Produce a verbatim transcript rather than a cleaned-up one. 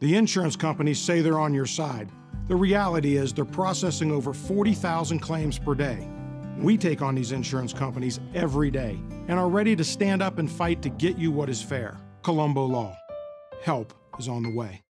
The insurance companies say they're on your side. The reality is they're processing over forty thousand claims per day. We take on these insurance companies every day and are ready to stand up and fight to get you what is fair. Colombo Law. Help is on the way.